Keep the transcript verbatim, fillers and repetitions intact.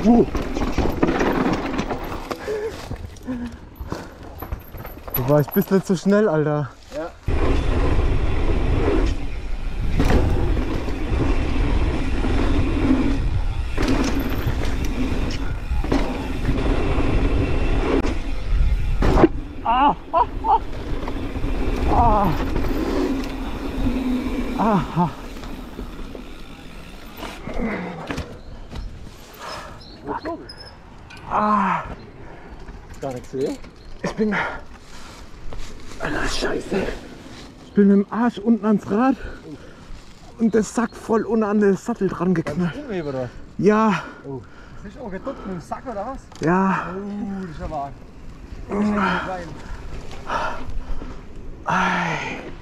Uh. Du warst ein bisschen zu schnell, Alter. Ja. Ah! Ah! Ah! Ah! Ah! Ah! Gar nichts weh. Ich bin... Alter, Scheiße. Ich bin mit dem Arsch unten ans Rad und der Sack voll unten an den Sattel dran geknallt. Umheben oder? Ja, Oh. Ist nicht auch geduckt mit dem Sack oder was? ja. Oh, das ist aber arg. Ich hätte nicht rein. Ei.